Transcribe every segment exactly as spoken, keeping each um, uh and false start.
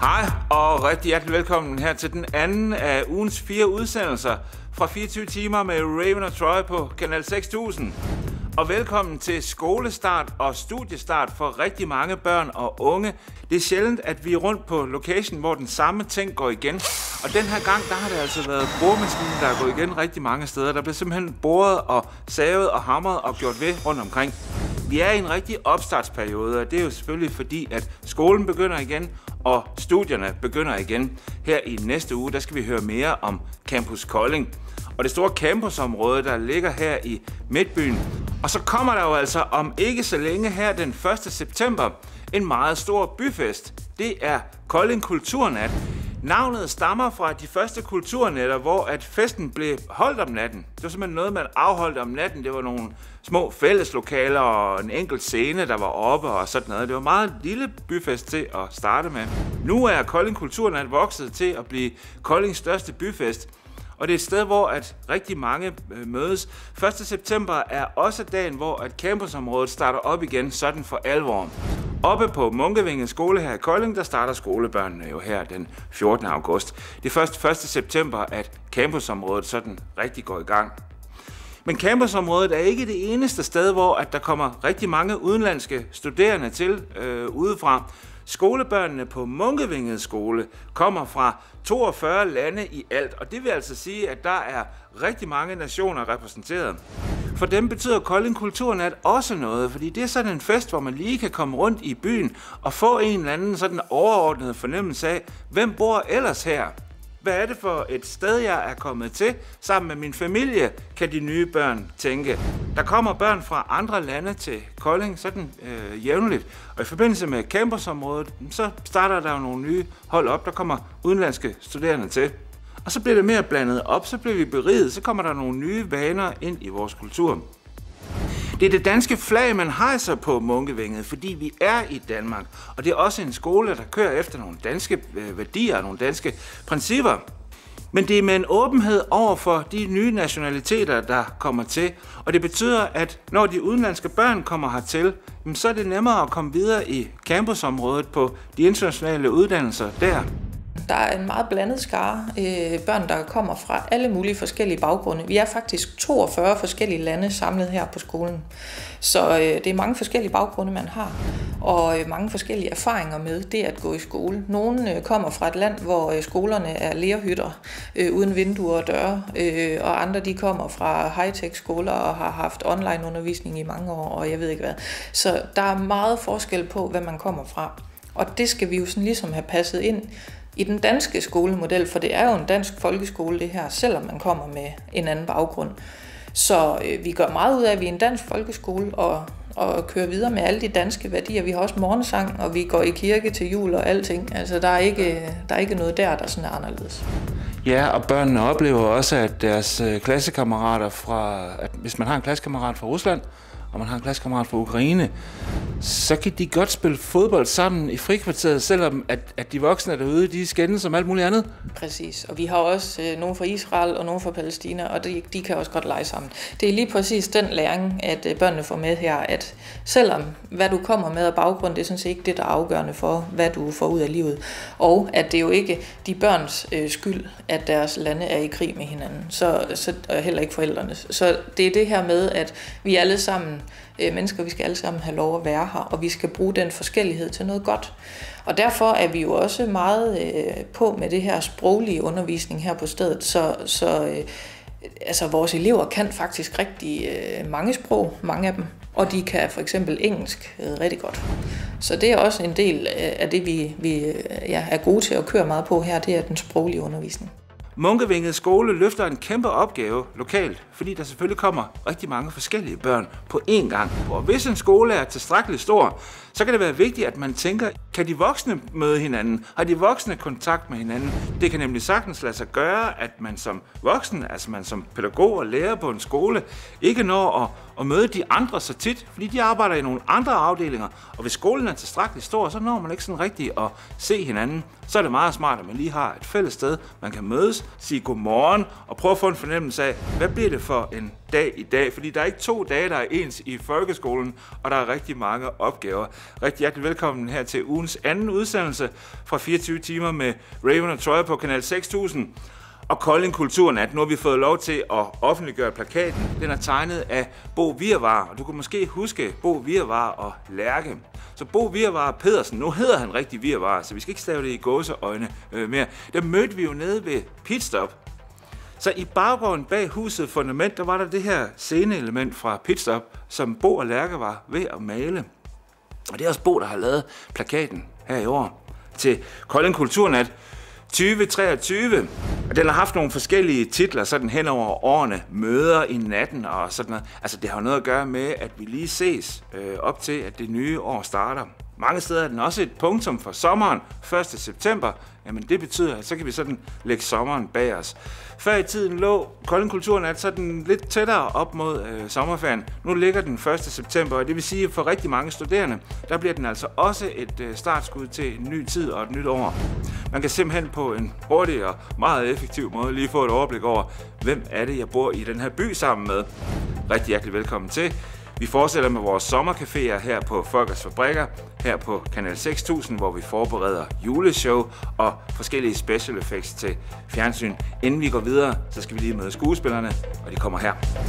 Hej og rigtig hjertelig velkommen her til den anden af ugens fire udsendelser fra fireogtyve timer med Raven og Troy på Kanal seks tusind. Og velkommen til skolestart og studiestart for rigtig mange børn og unge. Det er sjældent, at vi er rundt på location, hvor den samme ting går igen. Og den her gang, der har det altså været boremaskinen, der er gået igen rigtig mange steder. Der bliver simpelthen boret og savet og hamret og gjort ved rundt omkring. Vi er i en rigtig opstartsperiode, og det er jo selvfølgelig fordi, at skolen begynder igen, og studierne begynder igen. Her i næste uge, der skal vi høre mere om Campus Kolding. Og det store campusområde, der ligger her i Midtbyen. Og så kommer der jo altså om ikke så længe her den første september en meget stor byfest. Det er Kolding Kulturnat. Navnet stammer fra de første kulturnetter, hvor at festen blev holdt om natten. Det var simpelthen noget, man afholdt om natten. Det var nogle små fælleslokaler og en enkelt scene, der var oppe og sådan noget. Det var en meget lille byfest til at starte med. Nu er Kolding Kulturnat vokset til at blive Koldings største byfest. Og det er et sted, hvor at rigtig mange mødes. første september er også dagen, hvor at campusområdet starter op igen, sådan for alvor. Oppe på Munkevinge skole her i Kolding, der starter skolebørnene jo her den fjortende august. Det er først første september, at campusområdet sådan rigtig går i gang. Men campusområdet er ikke det eneste sted, hvor at der kommer rigtig mange udenlandske studerende til øh, udefra. Skolebørnene på Munkevinge skole kommer fra toogfyrre lande i alt, og det vil altså sige, at der er rigtig mange nationer repræsenteret. For dem betyder Kolding Kulturnat også noget, fordi det er sådan en fest, hvor man lige kan komme rundt i byen og få en eller anden sådan overordnet fornemmelse af, hvem bor ellers her? Hvad er det for et sted, jeg er kommet til? Sammen med min familie, kan de nye børn tænke. Der kommer børn fra andre lande til Kolding sådan øh, jævnligt. Og i forbindelse med campusområdet, så starter der jo nogle nye hold op. Der kommer udenlandske studerende til. Og så bliver det mere blandet op, så bliver vi beriget, så kommer der nogle nye vaner ind i vores kultur. Det er det danske flag, man hejser på Munkevinget, fordi vi er i Danmark. Og det er også en skole, der kører efter nogle danske værdier og nogle danske principper. Men det er med en åbenhed over for de nye nationaliteter, der kommer til. Og det betyder, at når de udenlandske børn kommer hertil, så er det nemmere at komme videre i campusområdet på de internationale uddannelser der. Der er en meget blandet skare øh, børn, der kommer fra alle mulige forskellige baggrunde. Vi er faktisk toogfyrre forskellige lande samlet her på skolen. Så øh, det er mange forskellige baggrunde, man har, og øh, mange forskellige erfaringer med det at gå i skole. Nogle øh, kommer fra et land, hvor øh, skolerne er lerhytter øh, uden vinduer og døre, øh, og andre de kommer fra high-tech skoler og har haft online-undervisning i mange år, og jeg ved ikke hvad. Så der er meget forskel på, hvad man kommer fra. Og det skal vi jo sådan ligesom have passet ind i den danske skolemodel, for det er jo en dansk folkeskole det her, selvom man kommer med en anden baggrund. Så øh, vi gør meget ud af, at vi er en dansk folkeskole og, og kører videre med alle de danske værdier. Vi har også morgensang, og vi går i kirke til jul og alting. Altså der er ikke, der er ikke noget der, der sådan er anderledes. Ja, og børnene oplever også, at deres klassekammerater fra, at hvis man har en klassekammerat fra Rusland, og man har en klassekammerat fra Ukraine, så kan de godt spille fodbold sammen i frikvarteret, selvom at, at de voksne derude, de skændes som alt muligt andet. Præcis, og vi har også øh, nogen fra Israel og nogen fra Palæstina, og de, de kan også godt lege sammen. Det er lige præcis den læring, at øh, børnene får med her, at selvom hvad du kommer med af baggrund, det er sådan set ikke det, der er afgørende for, hvad du får ud af livet. Og at det er jo ikke de børns øh, skyld, at deres lande er i krig med hinanden, så, så og heller ikke forældrenes. Så det er det her med, at vi alle sammen mennesker, vi skal alle sammen have lov at være her, og vi skal bruge den forskellighed til noget godt. Og derfor er vi jo også meget øh, på med det her sproglige undervisning her på stedet, så, så øh, altså, vores elever kan faktisk rigtig øh, mange sprog, mange af dem, og de kan for eksempel engelsk øh, rigtig godt. Så det er også en del af det, vi, vi ja, er gode til at køre meget på her, det er den sproglige undervisning. Munkevinge skole løfter en kæmpe opgave lokalt, fordi der selvfølgelig kommer rigtig mange forskellige børn på én gang. Og hvis en skole er tilstrækkeligt stor, så kan det være vigtigt, at man tænker, kan de voksne møde hinanden? Har de voksne kontakt med hinanden? Det kan nemlig sagtens lade sig gøre, at man som voksen, altså man som pædagog og lærer på en skole, ikke når at at møde de andre så tit, fordi de arbejder i nogle andre afdelinger, og hvis skolen er tilstrækkeligt stor, så når man ikke sådan rigtigt at se hinanden. Så er det meget smart, at man lige har et fælles sted, man kan mødes, sige godmorgen og prøve at få en fornemmelse af, hvad bliver det for en dag i dag? Fordi der er ikke to dage, der er ens i folkeskolen, og der er rigtig mange opgaver. Rigtig hjertelig velkommen her til ugens anden udsendelse fra fireogtyve timer med Raven og Troy på Kanal seks tusind. Og Kolding Kulturnat. Nu har vi fået lov til at offentliggøre plakaten. Den er tegnet af Bo Virvar, og du kan måske huske Bo Virvar og Lærke. Så Bo Virvar Pedersen, nu hedder han rigtig Virvar, så vi skal ikke stave det i gåseøjne øh, mere. Der mødte vi jo nede ved Pitstop. Så i baggården bag huset Fundament, der var der det her sceneelement fra Pitstop, som Bo og Lærke var ved at male. Og det er også Bo, der har lavet plakaten her i år til Kolding Kulturnat tyve treogtyve, og den har haft nogle forskellige titler sådan hen over årene, møder i natten og sådan noget. Altså det har noget at gøre med, at vi lige ses øh, op til, at det nye år starter. Mange steder er den også et punktum for sommeren, første september. Jamen det betyder, at så kan vi sådan lægge sommeren bag os. Før i tiden lå Kolding Kulturnat sådan lidt tættere op mod øh, sommerferien. Nu ligger den første september, og det vil sige, at for rigtig mange studerende, der bliver den altså også et øh, startskud til en ny tid og et nyt år. Man kan simpelthen på en hurtig og meget effektiv måde lige få et overblik over, hvem er det, jeg bor i den her by sammen med. Rigtig hjertelig velkommen til. Vi fortsætter med vores sommercaféer her på Folkets Fabrikker, her på Kanal seks tusind, hvor vi forbereder juleshow og forskellige special effects til fjernsyn. Inden vi går videre, så skal vi lige møde skuespillerne, og de kommer her.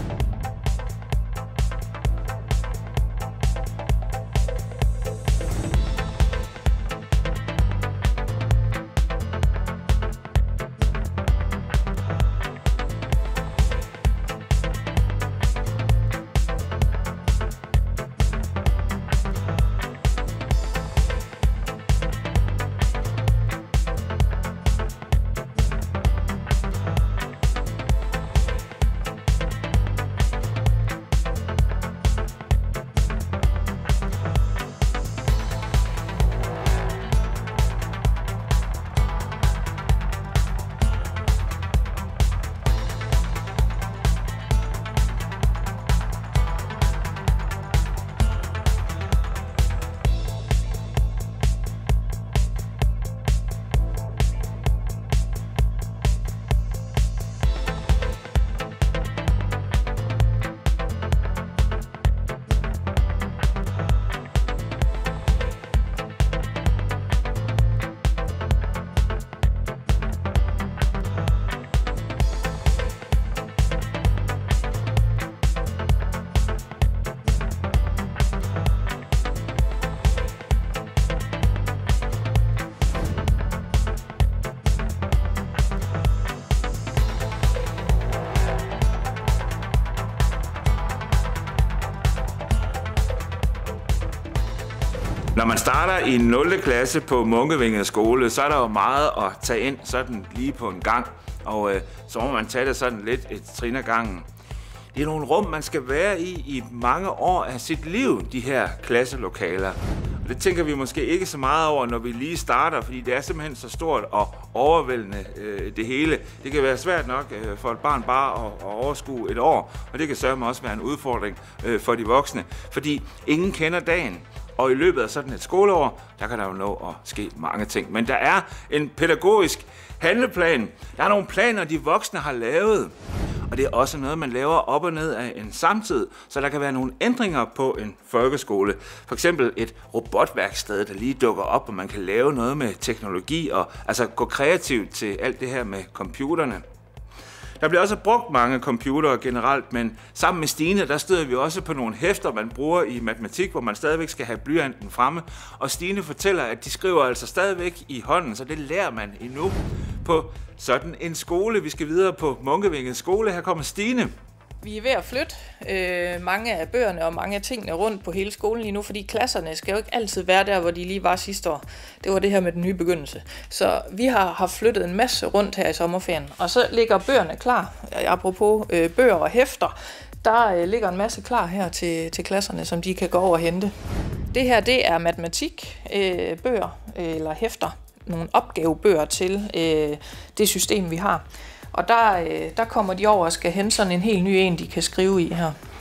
Når man starter i nul klasse på Munkevinget skole, så er der jo meget at tage ind sådan lige på en gang. Og øh, så må man tage det sådan lidt et trin ad gangen. Det er nogle rum, man skal være i i mange år af sit liv, de her klasselokaler. Og det tænker vi måske ikke så meget over, når vi lige starter, fordi det er simpelthen så stort og overvældende øh, det hele. Det kan være svært nok øh, for et barn bare at, at overskue et år, og det kan sørme også være en udfordring øh, for de voksne, fordi ingen kender dagen. Og i løbet af sådan et skoleår, der kan der jo nå at ske mange ting. Men der er en pædagogisk handleplan. Der er nogle planer, de voksne har lavet. Og det er også noget, man laver op og ned af en samtid, så der kan være nogle ændringer på en folkeskole. For eksempel et robotværksted, der lige dukker op, og man kan lave noget med teknologi og altså gå kreativt til alt det her med computerne. Der bliver også brugt mange computere generelt, men sammen med Stine, der støder vi også på nogle hæfter, man bruger i matematik, hvor man stadigvæk skal have blyanten fremme. Og Stine fortæller, at de skriver altså stadigvæk i hånden, så det lærer man endnu på sådan en skole. Vi skal videre på Munkevinget skole. Her kommer Stine. Vi er ved at flytte øh, mange af bøgerne og mange af tingene rundt på hele skolen lige nu, fordi klasserne skal jo ikke altid være der, hvor de lige var sidste år. Det var det her med den nye begyndelse. Så vi har, har flyttet en masse rundt her i sommerferien, og så ligger bøgerne klar. Apropos øh, bøger og hæfter, der øh, ligger en masse klar her til, til klasserne, som de kan gå over og hente. Det her, det er matematik, øh, bøger øh, eller hæfter, nogle opgavebøger til øh, det system, vi har. Og der, øh, der kommer de over og skal hente sådan en helt ny en, de kan skrive i her.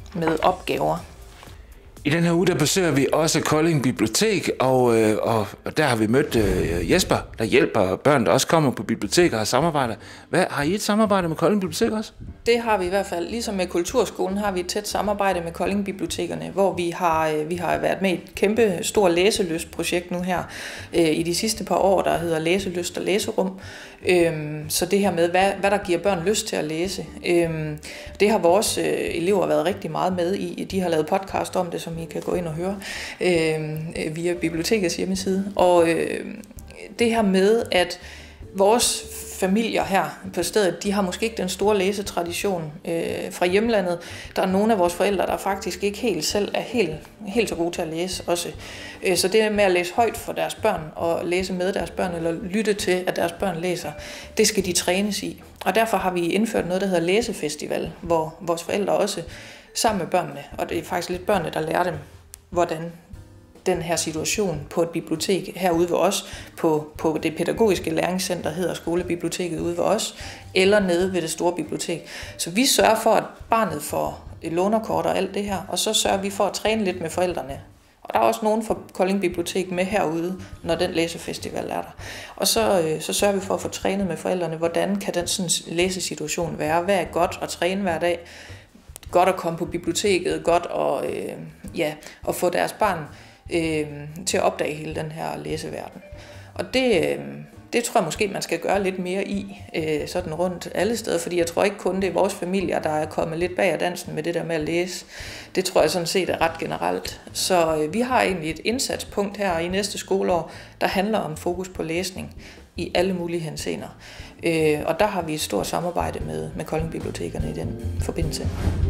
med opgaver. I den her uge, der besøger vi også Kolding Bibliotek, og, øh, og, og der har vi mødt øh, Jesper, der hjælper børn, der også kommer på biblioteker og har samarbejder. Hvad, har I et samarbejde med Kolding Bibliotek også? Det har vi i hvert fald. Ligesom med Kulturskolen har vi et tæt samarbejde med Kolding Bibliotekerne, hvor vi har, vi har været med i et kæmpe stor læselystprojekt nu her øh, i de sidste par år, der hedder Læselyst og Læserum. Øhm, så det her med, hvad, hvad der giver børn lyst til at læse, øhm, det har vores øh, elever været rigtig meget med i. De har lavet podcast om det, som I kan gå ind og høre øh, via bibliotekets hjemmeside. Og øh, det her med, at vores familier her på stedet, de har måske ikke den store læsetradition øh, fra hjemlandet. Der er nogle af vores forældre, der faktisk ikke helt selv er helt, helt så gode til at læse også. Øh, så det med at læse højt for deres børn, og læse med deres børn, eller lytte til, at deres børn læser, det skal de trænes i. Og derfor har vi indført noget, der hedder læsefestival, hvor vores forældre også sammen med børnene, og det er faktisk lidt børnene, der lærer dem, hvordan den her situation på et bibliotek herude ved os, på, på det pædagogiske læringscenter, hedder skolebiblioteket ude ved os, eller nede ved det store bibliotek. Så vi sørger for, at barnet får et lånerkort og alt det her, og så sørger vi for at træne lidt med forældrene. Og der er også nogen fra Kolding Bibliotek med herude, når den læsefestival er der. Og så, så sørger vi for at få trænet med forældrene, hvordan kan den sådan læsesituation være? Hvad er godt at træne hver dag? Godt at komme på biblioteket, godt at, øh, ja, at få deres barn øh, til at opdage hele den her læseverden. Og det, øh, det tror jeg måske, man skal gøre lidt mere i, øh, sådan rundt alle steder, fordi jeg tror ikke kun, det er vores familier, der er kommet lidt bag af dansen med det der med at læse. Det tror jeg sådan set er ret generelt. Så øh, vi har egentlig et indsatspunkt her i næste skoleår, der handler om fokus på læsning i alle mulige henseender. Øh, og der har vi et stort samarbejde med, med Kolding Bibliotekerne i den forbindelse.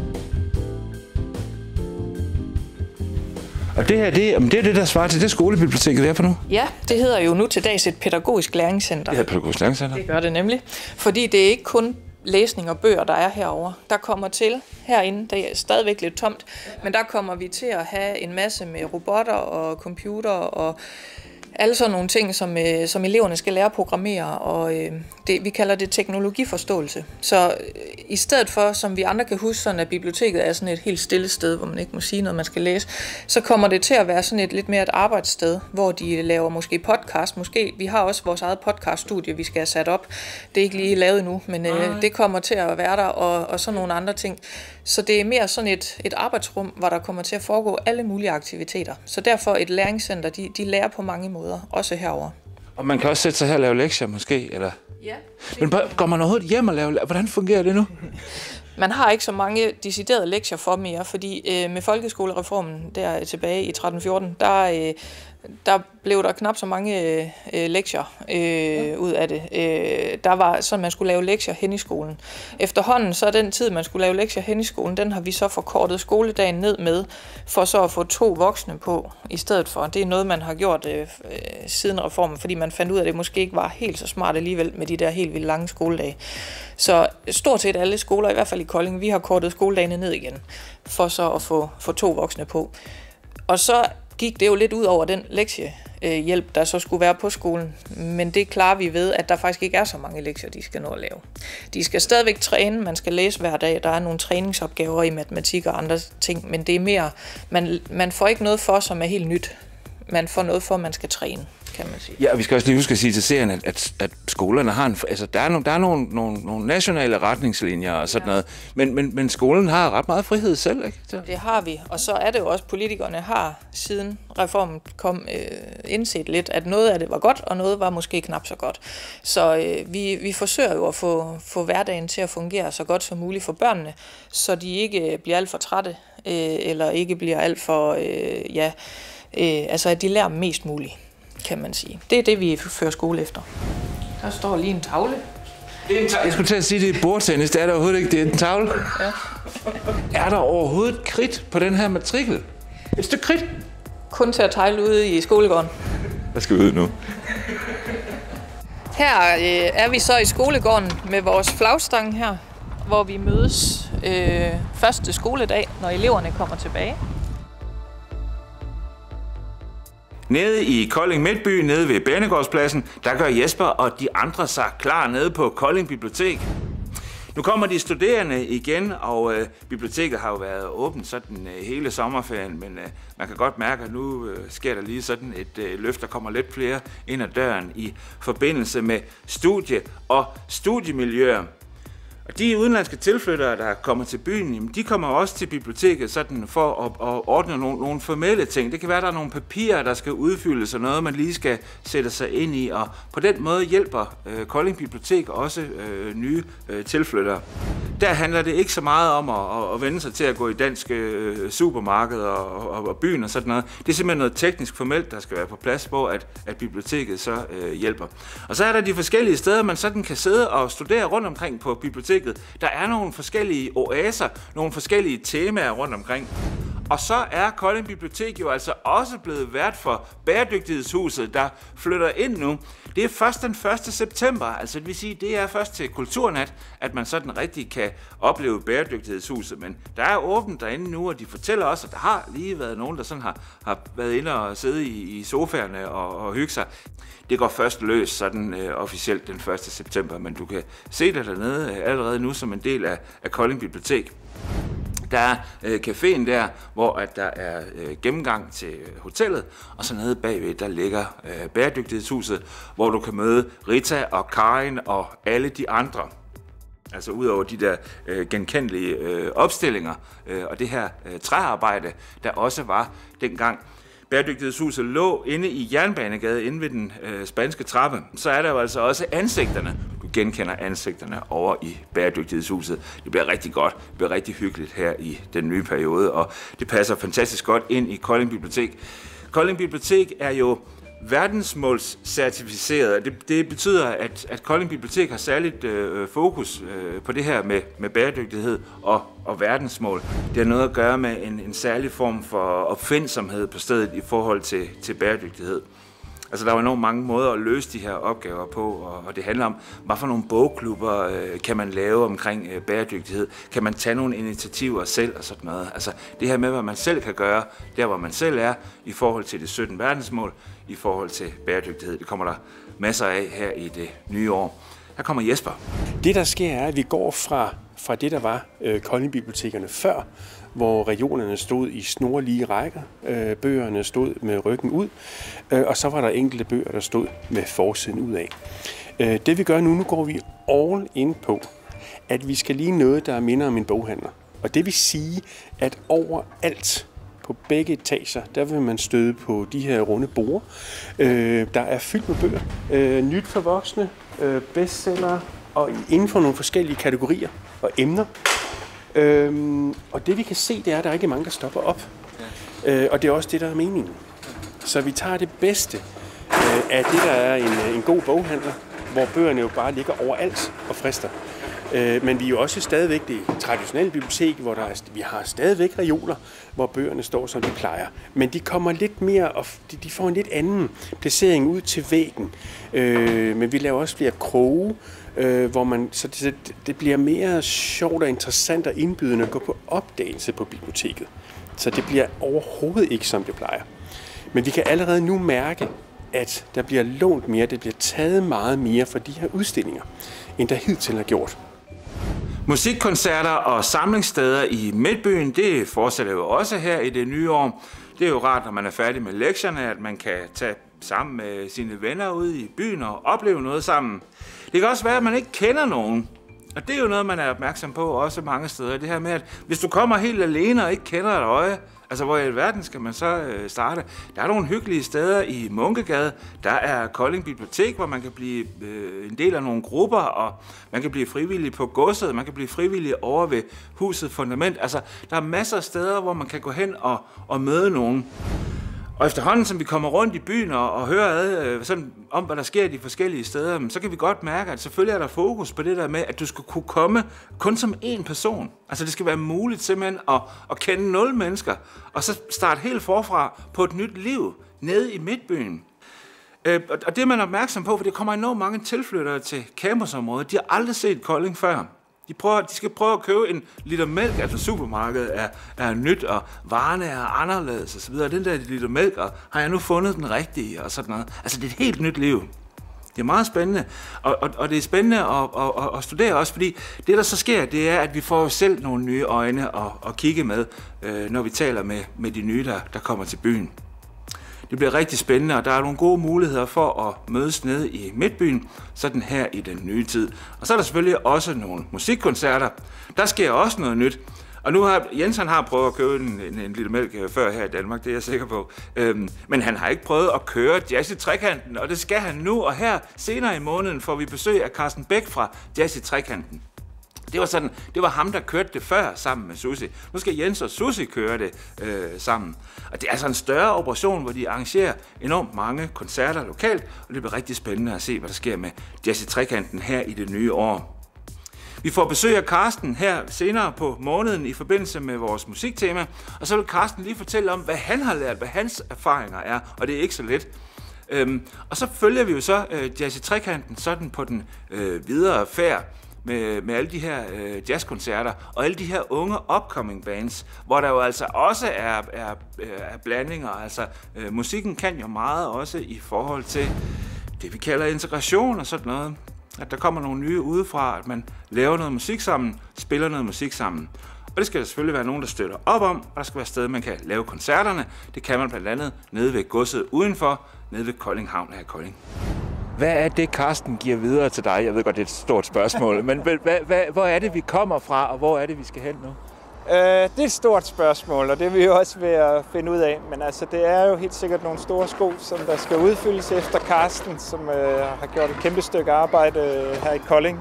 Og det her, det, det er det, der svarer til det skolebiblioteket, er for nu? Ja, det hedder jo nu til dags et pædagogisk læringscenter. Det hedder pædagogisk læringscenter? Det gør det nemlig. Fordi det er ikke kun læsning og bøger, der er herovre. Der kommer til herinde, der er stadigvæk lidt tomt, men der kommer vi til at have en masse med robotter og computer og alle sådan nogle ting, som, øh, som eleverne skal lære at programmere, og øh, det, vi kalder det teknologiforståelse. Så øh, i stedet for, som vi andre kan huske, sådan at biblioteket er sådan et helt stille sted, hvor man ikke må sige noget, man skal læse, så kommer det til at være sådan et lidt mere et arbejdssted, hvor de laver måske podcast. Måske, vi har også vores eget podcaststudie, vi skal have sat op. Det er ikke lige lavet endnu, men øh, det kommer til at være der, og, og sådan nogle andre ting. Så det er mere sådan et, et arbejdsrum, hvor der kommer til at foregå alle mulige aktiviteter. Så derfor et læringscenter, de, de lærer på mange måder, også herover. Og man kan også sætte sig her og lave lektier måske, eller? Ja. Men går man overhovedet hjem og lave? Hvordan fungerer det nu? Man har ikke så mange deciderede lektier for mere, fordi øh, med folkeskolereformen der tilbage i tretten fjorten, der, øh, der blev der knap så mange øh, lektier øh, ja. ud af det. Øh, der var sådan, man skulle lave lektier hen i skolen. Efterhånden, så er den tid, man skulle lave lektier hen i skolen, den har vi så forkortet skoledagen ned med, for så at få to voksne på i stedet for. Det er noget, man har gjort øh, siden reformen, fordi man fandt ud af, at det måske ikke var helt så smart alligevel med de der helt vildt lange skoledage. Så stort set alle skoler, i hvert fald i Kolding, vi har kortet skoledagene ned igen, for så at få, få to voksne på. Og så gik det jo lidt ud over den lektiehjælp, der så skulle være på skolen. Men det klarer vi ved, at der faktisk ikke er så mange lektier, de skal nå at lave. De skal stadigvæk træne, man skal læse hver dag, der er nogle træningsopgaver i matematik og andre ting, men det er mere, man, man får ikke noget for, som er helt nyt. Man får noget for, at man skal træne, kan man sige. Ja, og vi skal også lige huske at sige til seerne, at, at, at skolerne har en, altså der er, nogle, der er nogle, nogle, nogle nationale retningslinjer og sådan ja. noget, men, men, men skolen har ret meget frihed selv, ikke? Så. Det har vi, og så er det jo også, politikerne har siden reformen kom øh, indset lidt, at noget af det var godt, og noget var måske knap så godt. Så øh, vi, vi forsøger jo at få, få hverdagen til at fungere så godt som muligt for børnene, så de ikke bliver alt for trætte, øh, eller ikke bliver alt for, øh, ja, øh, altså at de lærer mest muligt, kan man sige. Det er det, vi fører skole efter. Der står lige en tavle. Jeg skulle til at sige, at det er bordtennis. Det er der overhovedet ikke. Det er en tavle. Ja. Er der overhovedet kridt på den her matrikel? Et stykke kridt? Kun til at tegle ude i skolegården. Hvad skal vi ud nu? Her øh, er vi så i skolegården med vores flagstang her, hvor vi mødes øh, første skoledag, når eleverne kommer tilbage. Nede i Kolding Midtby, nede ved Banegårdspladsen, der gør Jesper og de andre sig klar nede på Kolding Bibliotek. Nu kommer de studerende igen, og øh, biblioteket har jo været åbent sådan øh, hele sommerferien, men øh, man kan godt mærke, at nu øh, sker der lige sådan et øh, løft, der kommer lidt flere ind ad døren i forbindelse med studie og studiemiljøer. Og de udenlandske tilflyttere, der kommer til byen, jamen, de kommer også til biblioteket sådan for at, at ordne nogle, nogle formelle ting. Det kan være, at der er nogle papirer, der skal udfyldes, og noget, man lige skal sætte sig ind i. Og på den måde hjælper øh, Kolding Bibliotek også øh, nye øh, tilflyttere. Der handler det ikke så meget om at, at vende sig til at gå i danske øh, supermarkeder og, og, og byen og sådan noget. Det er simpelthen noget teknisk formelt, der skal være på plads, hvor at, at biblioteket så øh, hjælper. Og så er der de forskellige steder, man sådan kan sidde og studere rundt omkring på biblioteket. Der er nogle forskellige oaser, nogle forskellige temaer rundt omkring. Og så er Kolding Bibliotek jo altså også blevet vært for Bæredygtighedshuset, der flytter ind nu. Det er først den første september, altså det vil sige, det er først til Kulturnat, at man sådan rigtig kan opleve Bæredygtighedshuset. Men der er åbent derinde nu, og de fortæller også, at der har lige været nogen, der sådan har, har været inde og sidde i, i sofaerne og, og hygge sig. Det går først løs sådan øh, officielt den første september, men du kan se det dernede øh, allerede nu som en del af, af Kolding Bibliotek. Der er øh, caféen der, hvor at der er øh, gennemgang til hotellet, og så nede bagved, der ligger øh, Bæredygtighedshuset, hvor du kan møde Rita og Karin og alle de andre. Altså udover de der øh, genkendelige øh, opstillinger øh, og det her øh, træarbejde, der også var dengang. Bæredygtighedshuset lå inde i Jernbanegade, inde ved den øh, spanske trappe. Så er der jo altså også ansigterne. Du genkender ansigterne over i Bæredygtighedshuset. Det bliver rigtig godt, det bliver rigtig hyggeligt her i den nye periode, og det passer fantastisk godt ind i Kolding Bibliotek. Kolding Bibliotek er jo verdensmålscertificeret. Det, det betyder, at, at Kolding Bibliotek har særligt øh, fokus øh, på det her med, med bæredygtighed og, og verdensmål. Det har noget at gøre med en, en særlig form for opfindsomhed på stedet i forhold til, til bæredygtighed. Altså, der er enormt mange måder at løse de her opgaver på, og, og det handler om, hvad for nogle bogklubber øh, kan man lave omkring øh, bæredygtighed? Kan man tage nogle initiativer selv og sådan noget? Altså, det her med, hvad man selv kan gøre, der hvor man selv er, i forhold til det sytten verdensmål, i forhold til bæredygtighed. Det kommer der masser af her i det nye år. Her kommer Jesper. Det, der sker, er, at vi går fra, fra det, der var øh, Kolding-bibliotekerne før, hvor regionerne stod i snorlige rækker, øh, bøgerne stod med ryggen ud, øh, og så var der enkelte bøger, der stod med forsiden ud af. Øh, det vi gør nu, nu går vi all in på, at vi skal lige noget, der minder om en boghandler. Og det vil sige, at overalt på begge etager, der vil man støde på de her runde borde, øh, der er fyldt med bøger. Øh, nyt for voksne, øh, bestseller, og inden for nogle forskellige kategorier og emner. Øhm, og det vi kan se, det er, at der er ikke mange, der stopper op. Ja. Øh, og det er også det, der er meningen. Så vi tager det bedste øh, af det, der er en, en god boghandler, hvor bøgerne jo bare ligger overalt og frister. Øh, men vi er jo også stadigvæk det traditionelle bibliotek, hvor der er, vi har stadigvæk reoler, hvor bøgerne står, som de plejer. Men de kommer lidt mere, og de, de får en lidt anden placering ud til væggen. Øh, men vi laver også flere kroge, Øh, hvor man, så det, det bliver mere sjovt og interessant og indbydende at gå på opdagelse på biblioteket. Så det bliver overhovedet ikke, som det plejer. Men vi kan allerede nu mærke, at der bliver lånt mere, det bliver taget meget mere for de her udstillinger, end der hidtil har gjort. Musikkoncerter og samlingssteder i Midtbyen, det fortsætter jo også her i det nye år. Det er jo rart, når man er færdig med lektierne, at man kan tage sammen med sine venner ude i byen og opleve noget sammen. Det kan også være, at man ikke kender nogen. Og det er jo noget, man er opmærksom på også mange steder. Det her med, at hvis du kommer helt alene og ikke kender et øje, altså hvor i alverden skal man så øh, starte? Der er nogle hyggelige steder i Munkegade. Der er Kolding Bibliotek, hvor man kan blive øh, en del af nogle grupper, og man kan blive frivillig på godset, man kan blive frivillig over ved Huset Fundament. Altså, der er masser af steder, hvor man kan gå hen og, og møde nogen. Og efterhånden, som vi kommer rundt i byen og, og hører ad, øh, sådan, om, hvad der sker i de forskellige steder, så kan vi godt mærke, at selvfølgelig er der fokus på det der med, at du skal kunne komme kun som én person. Altså det skal være muligt simpelthen at, at kende nul mennesker, og så starte helt forfra på et nyt liv nede i Midtbyen. Øh, og det er man opmærksom på, for det kommer enormt mange tilflyttere til campusområdet. De har aldrig set Kolding før. De, prøver, de skal prøve at købe en liter mælk, altså supermarkedet er, er nyt, og varerne er anderledes osv. Den der liter mælk, og har jeg nu fundet den rigtige, og sådan noget. Altså det er et helt nyt liv. Det er meget spændende, og, og, og det er spændende at, at, at studere også, fordi det, der så sker, det er, at vi får selv nogle nye øjne at, at kigge med, øh, når vi taler med, med de nye, der, der kommer til byen. Det bliver rigtig spændende, og der er nogle gode muligheder for at mødes nede i Midtbyen, sådan her i den nye tid. Og så er der selvfølgelig også nogle musikkoncerter. Der sker også noget nyt. Og nu har Jensen har prøvet at købe en, en, en lille mælk før her i Danmark, det er jeg sikker på. Øhm, men han har ikke prøvet at køre Jazz i Trekanten, og det skal han nu. Og her senere i måneden får vi besøg af Carsten Bech fra Jazz i Trekanten. Det var sådan, det var ham, der kørte det før sammen med Susi. Nu skal Jens og Susi køre det øh, sammen. Og det er altså en større operation, hvor de arrangerer enormt mange koncerter lokalt, og det bliver rigtig spændende at se, hvad der sker med Jazz i Trekanten her i det nye år. Vi får besøg af Carsten her senere på måneden i forbindelse med vores musiktema, og så vil Carsten lige fortælle om, hvad han har lært, hvad hans erfaringer er, og det er ikke så let. Øhm, og så følger vi jo så øh, Jazz i Trekanten sådan på den øh, videre færd med, med alle de her øh, jazzkoncerter og alle de her unge upcoming bands, hvor der jo altså også er, er, er blandinger. Altså øh, musikken kan jo meget også i forhold til det, vi kalder integration og sådan noget. At der kommer nogle nye udefra, at man laver noget musik sammen, spiller noget musik sammen. Og det skal der selvfølgelig være nogen, der støtter op om, og der skal være steder, man kan lave koncerterne. Det kan man blandt andet nede ved godset udenfor, nede ved Kolding Havn her i Kolding. Hvad er det, Carsten giver videre til dig? Jeg ved godt, det er et stort spørgsmål, men hvad, hvad, hvor er det, vi kommer fra, og hvor er det, vi skal hen nu? Uh, det er et stort spørgsmål, og det er vi jo også ved at finde ud af. Men altså, det er jo helt sikkert nogle store sko, som der skal udfyldes efter Carsten, som uh, har gjort et kæmpe stykke arbejde uh, her i Kolding.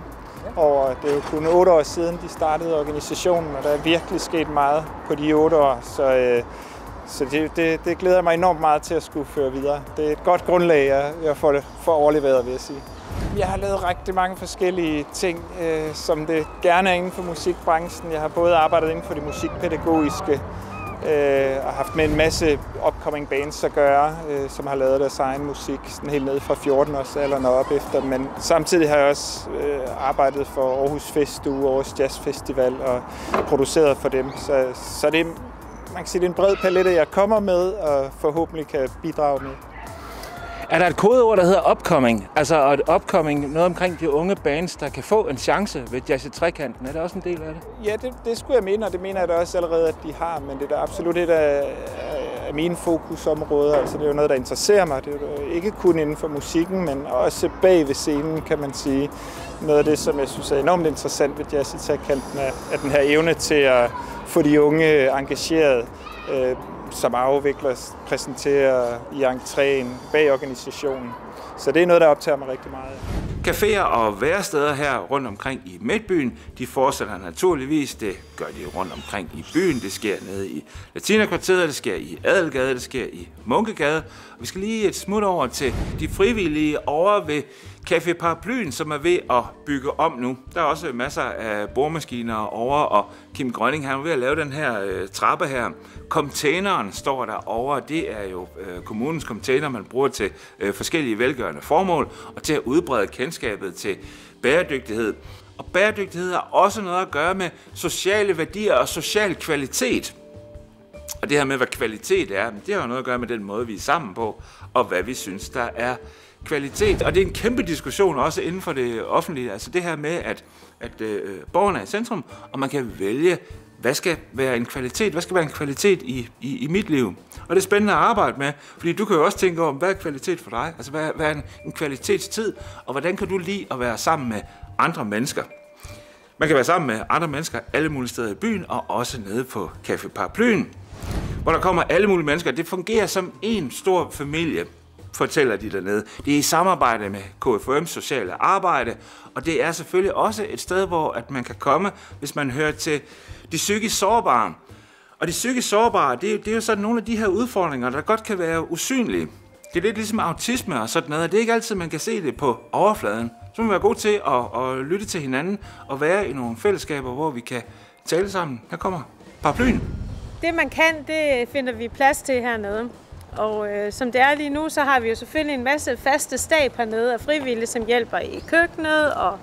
Og det er jo kun otte år siden, de startede organisationen, og der er virkelig sket meget på de otte år. Så, uh, så det, det, det glæder mig enormt meget til at skulle føre videre. Det er et godt grundlag, jeg, jeg får, får overleveret, vil jeg sige. Jeg har lavet rigtig mange forskellige ting, øh, som det gerne er inden for musikbranchen. Jeg har både arbejdet inden for det musikpædagogiske øh, og haft med en masse upcoming bands at gøre, øh, som har lavet deres egen musik, sådan helt ned fra fjorten års alderen og op efter. Men samtidig har jeg også øh, arbejdet for Aarhus Festuge, Aarhus Jazz Festival og produceret for dem. Så, så det, man kan sige, det er en bred palette, jeg kommer med og forhåbentlig kan bidrage med. Er der et kodeord, der hedder upcoming? Altså et upcoming, noget omkring de unge bands, der kan få en chance ved Jazz i Trekanten. Er det også en del af det? Ja, det, det skulle jeg mene, og det mener jeg da også allerede, at de har. Men det er da absolut et af, af mine fokusområder. Altså, det er jo noget, der interesserer mig. Det er jo ikke kun inden for musikken, men også bag ved scenen, kan man sige. Noget af det, som jeg synes er enormt interessant ved Jazz i Trekanten, er, er den her evne til at få de unge engageret, øh, som afviklers præsenterer i entréen bag organisationen. Så det er noget, der optager mig rigtig meget. Caféer og væresteder her rundt omkring i Midtbyen, de fortsætter naturligvis. Det gør de rundt omkring i byen. Det sker nede i Latinerkvarteret, det sker i Adelgade, det sker i Munkegade. Og vi skal lige et smut over til de frivillige over ved Café Paraplyen, som er ved at bygge om nu. Der er også masser af boremaskiner over, og Kim Grønning han er ved at lave den her øh, trappe her. Containeren står der over. Det er jo øh, kommunens container, man bruger til øh, forskellige velgørende formål og til at udbrede kendskabet til bæredygtighed. Og bæredygtighed har også noget at gøre med sociale værdier og social kvalitet. Og det her med, hvad kvalitet er, det har jo noget at gøre med den måde, vi er sammen på, og hvad vi synes, der er kvalitet. Og det er en kæmpe diskussion også inden for det offentlige. Altså det her med, at, at øh, borgerne er i centrum, og man kan vælge, hvad skal være en kvalitet, hvad skal være en kvalitet i, i, i mit liv. Og det er spændende at arbejde med, fordi du kan jo også tænke om, hvad er kvalitet for dig? Altså hvad, hvad er en, en kvalitetstid, og hvordan kan du lide at være sammen med andre mennesker? Man kan være sammen med andre mennesker alle mulige steder i byen, og også nede på Café Paraplyen, hvor der kommer alle mulige mennesker. Det fungerer som en stor familie, fortæller de dernede. Det er i samarbejde med K F U M's sociale arbejde, og det er selvfølgelig også et sted, hvor at man kan komme, hvis man hører til de psykisk sårbare. Og de psykisk sårbare, det er, det er jo sådan nogle af de her udfordringer, der godt kan være usynlige. Det er lidt ligesom autisme og sådan noget, og det er ikke altid, man kan se det på overfladen. Så må vi være gode til at, at lytte til hinanden og være i nogle fællesskaber, hvor vi kan tale sammen. Her kommer Paraplyen. Det man kan, det finder vi plads til hernede. Og øh, som det er lige nu, så har vi jo selvfølgelig en masse faste stab hernede af frivillige, som hjælper i køkkenet og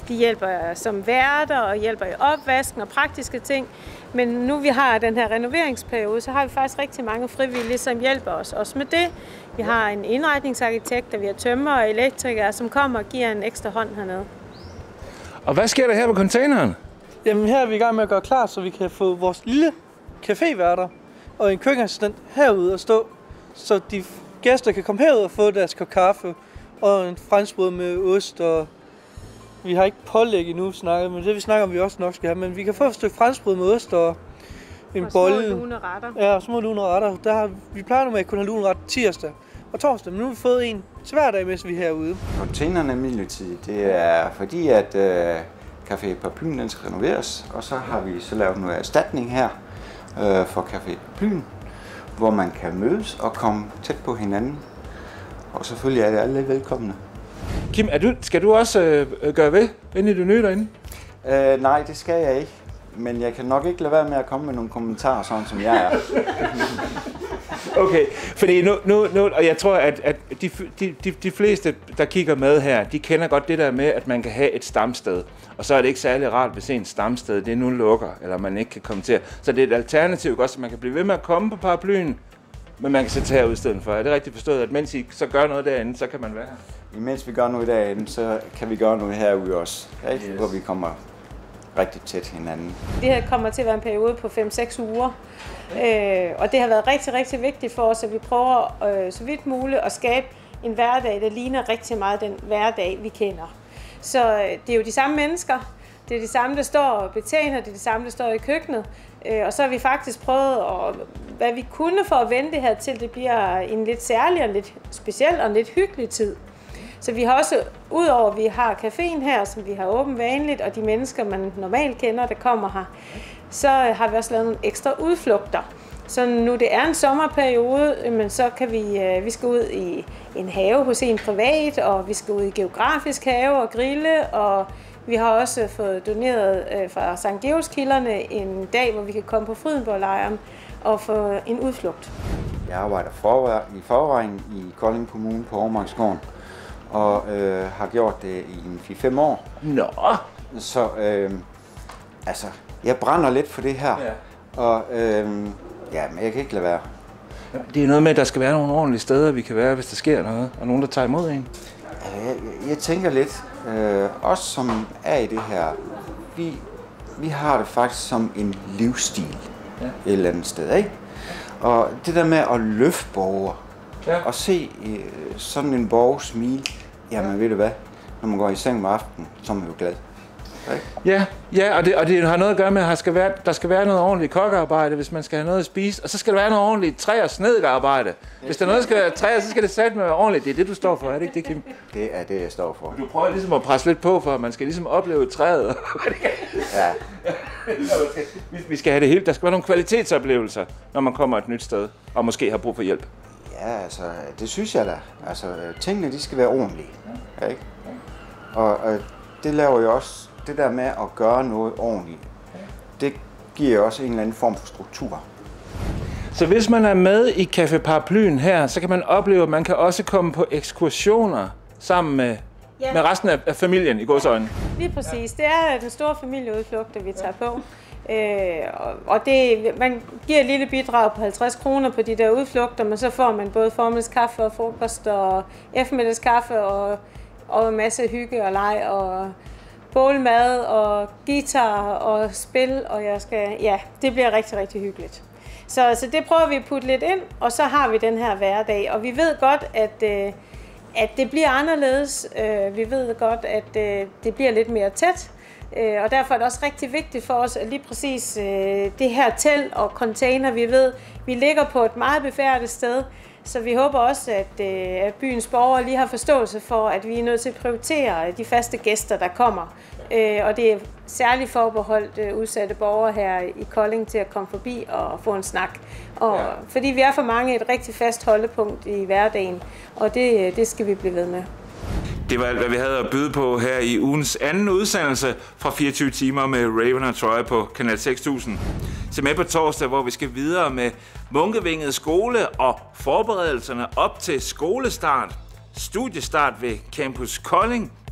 De hjælper som værter og hjælper i opvasken og praktiske ting. Men nu vi har den her renoveringsperiode, så har vi faktisk rigtig mange frivillige, som hjælper os også med det. Vi har en indretningsarkitekt, og vi har tømrer og elektrikere, som kommer og giver en ekstra hånd hernede. Og hvad sker der her på containeren? Jamen her er vi i gang med at gøre klar, så vi kan få vores lille caféværter og en køkkenassistent herude og stå, så de gæster kan komme herud og få deres kop kaffe og en franskbrød med ost. Og vi har ikke pålæg endnu snakket, men det vi snakker om, vi også nok skal have. Men vi kan få et stykke franskbrød med ost og en og bolle. små lune retter. Ja, små lune retter. Der har, vi plejer nu med at kunne have lune ret tirsdag og torsdag, men nu har vi fået en til hver dag, mens vi er herude. Containerne er midlertidigt. Det er fordi, at øh, Café Paraplyen den skal renoveres, og så har vi så lavet noget erstatning her øh, for Café Paraplyen, hvor man kan mødes og komme tæt på hinanden. Og selvfølgelig er det alle velkomne. Kim, er du, skal du også øh, gøre ved, inden du nyder derinde? Øh, nej, det skal jeg ikke. Men jeg kan nok ikke lade være med at komme med nogle kommentarer, sådan som jeg er. Okay, fordi nu, nu, nu og jeg tror, at, at de, de, de, de fleste, der kigger med her, de kender godt det der med, at man kan have et stamsted. Og så er det ikke særlig rart, hvis en stamsted det nu lukker, eller man ikke kan komme til. Så det er et alternativ også, at man kan blive ved med at komme på Paraplyen, men man kan sætte her udstedet for. Er det rigtigt forstået, at mens I så gør noget derinde, så kan man være her? Imens vi gør noget derinde, så kan vi gøre noget herude også, yes. Hvor vi kommer rigtig tæt hinanden. Det her kommer til at være en periode på fem seks uger, øh, og det har været rigtig, rigtig vigtigt for os, at vi prøver øh, så vidt muligt at skabe en hverdag, der ligner rigtig meget den hverdag, vi kender. Så øh, det er jo de samme mennesker, det er de samme, der står og betjener, det er de samme, der står i køkkenet, øh, og så har vi faktisk prøvet, at, hvad vi kunne for at vende det her til, det bliver en lidt særlig og lidt speciel og en lidt hyggelig tid. Så vi har også, udover at vi har caféen her, som vi har åbent vanligt, og de mennesker, man normalt kender, der kommer her, så har vi også lavet nogle ekstra udflugter. Så nu det er en sommerperiode, men så kan vi, vi skal ud i en have hos en privat, og vi skal ud i geografisk have og grille, og vi har også fået doneret fra Sankt Georgskilderne en dag, hvor vi kan komme på Frydenborglejren og få en udflugt. Jeg arbejder for, i forvejen i Kolding Kommune på Overmarksgården, og øh, har gjort det i en fire fem år. Nå! Så øh, altså, jeg brænder lidt for det her, ja. Og øh, ja, men jeg kan ikke lade være. Det er noget med, at der skal være nogle ordentlige steder, vi kan være, hvis der sker noget, og nogen, der tager imod en. Jeg, jeg, jeg tænker lidt, øh, os som er i det her, vi, vi har det faktisk som en livsstil, ja. Et eller andet sted, ikke? Og det der med at løfte borgere, ja. Og se øh, sådan en borger smile, jamen ved du hvad, når man går i seng om aftenen, så er man jo glad. Okay? Ja, ja, og det, og det har noget at gøre med, at der skal være, der skal være noget ordentligt kokkearbejde, hvis man skal have noget at spise, og så skal der være noget ordentligt træ- og snedkerarbejde. Hvis der er noget, der skal være træ, så skal det sætte med være det er det, du står for, er det ikke det, Kim? Det er det, jeg står for. Du prøver ligesom at presse lidt på, for at man skal ligesom opleve træet. Ja. Vi skal have det hele. Der skal være nogle kvalitetsoplevelser, når man kommer et nyt sted, og måske har brug for hjælp. Ja, altså, det synes jeg da. Altså, tingene, de skal være ordentlige. Ja, ikke? Og, og det laver jo også, det der med at gøre noget ordentligt, det giver jo også en eller anden form for struktur. Så hvis man er med i Café Paraplyen her, så kan man opleve, at man kan også komme på ekskursioner sammen med, ja. med resten af familien i godsøjne. Lige præcis. Det er den store familieudflugt, der vi tager på. Øh, og det, man giver et lille bidrag på halvtreds kroner på de der udflugter, men så får man både formiddagskaffe og frokost og eftermiddagskaffe og, og en masse hygge og leg og bålmad og guitar og spil, og jeg skal, ja, det bliver rigtig, rigtig hyggeligt. Så, så det prøver vi at putte lidt ind, og så har vi den her hverdag, og vi ved godt, at, øh, at det bliver anderledes. Øh, vi ved godt, at øh, det bliver lidt mere tæt, øh, og derfor er det også rigtig vigtigt for os, at lige præcis øh, det her telt og container, vi ved, vi ligger på et meget befærdet sted, så vi håber også, at, øh, at byens borgere lige har forståelse for, at vi er nødt til at prioritere de faste gæster, der kommer. Øh, og det er særligt forbeholdt øh, udsatte borgere her i Kolding til at komme forbi og få en snak. Og, ja. Fordi vi er for mange et rigtig fast holdepunkt i hverdagen, og det, det skal vi blive ved med. Det var alt, hvad vi havde at byde på her i ugens anden udsendelse fra fireogtyve timer med Raven og Troy på Kanal seks tusind. Se med på torsdag, hvor vi skal videre med Munkevinget Skole og forberedelserne op til skolestart, studiestart ved Campus Kolding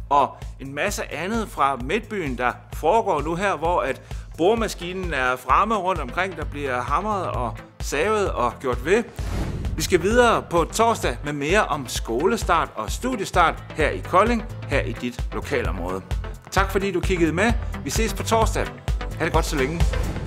og en masse andet fra Midtbyen, der foregår nu her, hvor at boremaskinen er fremme rundt omkring, der bliver hamret og savet og gjort ved. Vi skal videre på torsdag med mere om skolestart og studiestart her i Kolding, her i dit lokalområde. Tak fordi du kiggede med. Vi ses på torsdag. Ha' det godt så længe.